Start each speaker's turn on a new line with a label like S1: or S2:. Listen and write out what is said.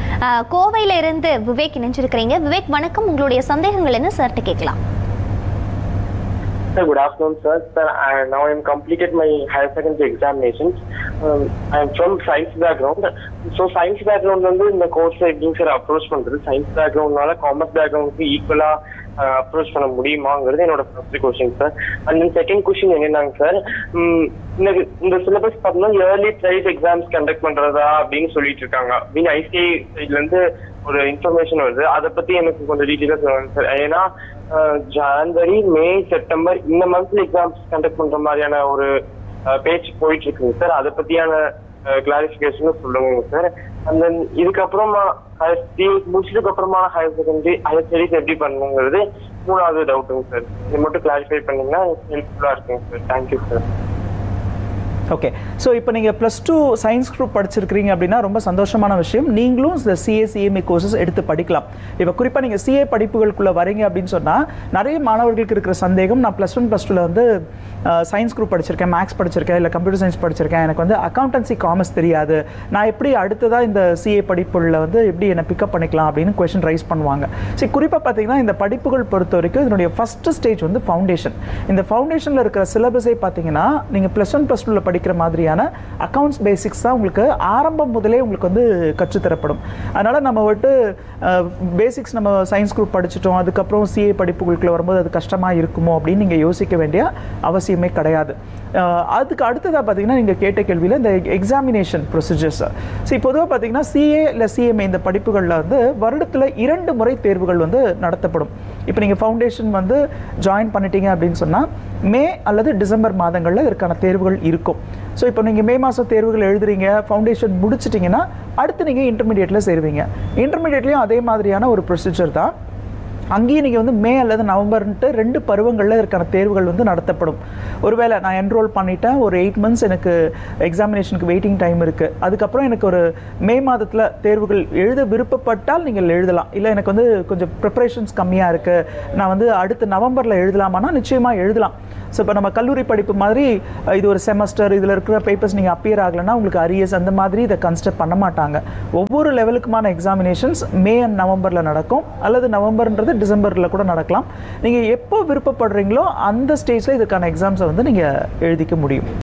S1: கோவையில இருந்து விவேக் இணைஞ்சிருக்கிறீங்க. விவேக் வணக்கம், உங்களுடைய சந்தேகங்கள் என்ன சார்ட்ட கேட்கலாம்?
S2: Sir, good afternoon, sir. Sir, now I am completed my higher secondary examinations. I am from science background. So science background வந்து இந்த கோர்ஸ் எப்படிங்க சார் அப்ரோச் பண்றது? சயின்ஸ் பேக்ரவுண்ட்னால காமர்ஸ் பேக்ரவுண்டுக்கு ஈக்குவலா அப்ரோச் பண்ண முடியுமாங்கிறது என்னோட first question sir. And then second question என்னன்னாங்க சார், இந்த சிலபஸ் பார்த்தீங்கன்னா இயர்லி ட்ரைஸ் எக்ஸாம்ஸ் கண்டக்ட் பண்றதா அப்படின்னு சொல்லிட்டு இருக்காங்க அப்படின்னு ஐசிஐ சைட்ல இருந்து ஒரு இன்ஃபர்மேஷன் வருது. அதை பத்தி எனக்கு கொஞ்சம் டீட்டெயிலா சொல்லுங்க சார். ஏன்னா ஜான்வரி, மே, செப்டம்பர் இந்த மந்த்லி எக்ஸாம்ஸ் கண்டக்ட் பண்ற மாதிரியான ஒரு பேச்சு போயிட்டு இருக்குங்க சார். அதை பத்தியான கிளாரிபிகேஷன் சொல்லுங்க சார். அண்ட் தென் இதுக்கப்புறமா முடிச்சதுக்கு அப்புறமா ஹையர் ஸ்டடீஸ் எப்படி பண்ணுங்கிறது மூணாவது டவுட்டுங்க சார். இது மட்டும் கிளாரிஃபை பண்ணீங்கன்னா ஹெல்ப்ஃபுல்லா இருக்குங்க sir. Thank you sir.
S3: Okay, so இப்போ நீங்கள் +2 சயின்ஸ் குரூப் படிச்சிருக்கிறீங்க அப்படின்னா ரொம்ப சந்தோஷமான விஷயம். நீங்களும் இந்த சிஏ சிஎம்ஏ கோர்சஸ் எடுத்து படிக்கலாம். இப்போ குறிப்பாக நீங்கள் சிஏ படிப்புகளுக்குள்ளே வரீங்க அப்படின்னு சொன்னால் நிறைய மாணவர்களுக்கு இருக்கிற சந்தேகம், நான் +1 +2ல வந்து சயின்ஸ் குரூப் படிச்சிருக்கேன், மேக்ஸ் படிச்சிருக்கேன், இல்லை கம்ப்யூட்டர் சயின்ஸ் படிச்சிருக்கேன், எனக்கு வந்து அக்கௌண்டன்சி காமர்ஸ் தெரியாது, நான் எப்படி அடுத்ததாக இந்த சிஏ படிப்புகளில் வந்து எப்படி என்னை பிக்கப் பண்ணிக்கலாம் அப்படின்னு கொஸ்டின் ரைஸ் பண்ணுவாங்க. சரி, குறிப்பாக பார்த்தீங்கன்னா இந்த படிப்புகள் பொறுத்த வரைக்கும் இதனுடைய ஃபஸ்ட்டு ஸ்டேஜ் வந்து ஃபவுண்டேஷன். இந்த ஃபவுண்டேஷனில் இருக்கிற சிலபஸே பார்த்தீங்கன்னா நீங்கள் +1 +2ல படிக்கிற மாதிரியான அக்கவுண்ட்ஸ் பேசிக்ஸ் தான் உங்களுக்கு ஆரம்பம் முதலே உங்களுக்கு வந்து கற்றுத்தரப்படும். அதனால் நம்ம வந்துட்டு பேசிக்ஸ் நம்ம சயின்ஸ் குரூப் படிச்சிட்டோம், அதுக்கப்புறம் சிஏ படிப்புகளுக்குள்ள வரும்போது அது கஷ்டமாக இருக்குமோ அப்படின்னு நீங்கள் யோசிக்க வேண்டிய அவசியமே கிடையாது. அதுக்கு அடுத்ததாக பார்த்தீங்கன்னா நீங்கள் கேட்ட கேள்வியில் இந்த எக்ஸாமினேஷன் ப்ரொசீஜர்ஸ். சரி, பொதுவாக பார்த்தீங்கன்னா சிஏ இல்லை சிஎம்ஏ இந்த படிப்புகளில் வந்து வருடத்தில் 2 முறை தேர்வுகள் வந்து நடத்தப்படும். இப்போ நீங்கள் ஃபவுண்டேஷன் வந்து ஜாயின் பண்ணிட்டீங்க அப்படின்னு சொன்னால் மே அல்லது டிசம்பர் மாதங்களில் இதற்கான தேர்வுகள் இருக்கும். ஸோ இப்போ நீங்கள் மே மாதம் தேர்வுகள் எழுதுறீங்க, ஃபவுண்டேஷன் முடிச்சிட்டிங்கன்னா அடுத்து நீங்கள் இன்டர்மீடியட்டில் சேருவீங்க. இன்டர்மீடியட்லேயும் அதே மாதிரியான ஒரு ப்ரொசீஜர் தான். அங்கேயும் நீங்கள் வந்து மே அல்லது நவம்பர்ன்ட்டு 2 பருவங்களில் இதற்கான தேர்வுகள் வந்து நடத்தப்படும். ஒருவேளை நான் என்ரோல் பண்ணிட்டேன், ஒரு 8 months எனக்கு எக்ஸாமினேஷனுக்கு வெயிட்டிங் டைம் இருக்குது, அதுக்கப்புறம் எனக்கு ஒரு மே மாதத்தில் தேர்வுகள் எழுத விருப்பப்பட்டால் நீங்கள் எழுதலாம். இல்லை எனக்கு வந்து கொஞ்சம் ப்ரிப்பரேஷன்ஸ் கம்மியாக இருக்குது, நான் வந்து அடுத்த நவம்பரில் எழுதலாமான்னா நிச்சயமாக எழுதலாம். ஸோ இப்போ நம்ம கல்லூரி படிப்பு மாதிரி இது ஒரு செமஸ்டர், இதில் இருக்கிற பேப்பர்ஸ் நீங்கள் அப்பியர் ஆகலைன்னா உங்களுக்கு அரியர்ஸ் அந்த மாதிரி இதை கன்சிடர் பண்ண மாட்டாங்க. ஒவ்வொரு லெவலுக்குமான எக்ஸாமினேஷன்ஸ் மே அண்ட் நவம்பரில் நடக்கும், அல்லது நவம்பர்ன்றது டிசம்பரில் கூட நடக்கலாம். நீங்கள் எப்போ விருப்பப்படுறீங்களோ அந்த ஸ்டேஜில் இதுக்கான எக்ஸாம்ஸை வந்து நீங்கள் எழுதிக்க முடியும்.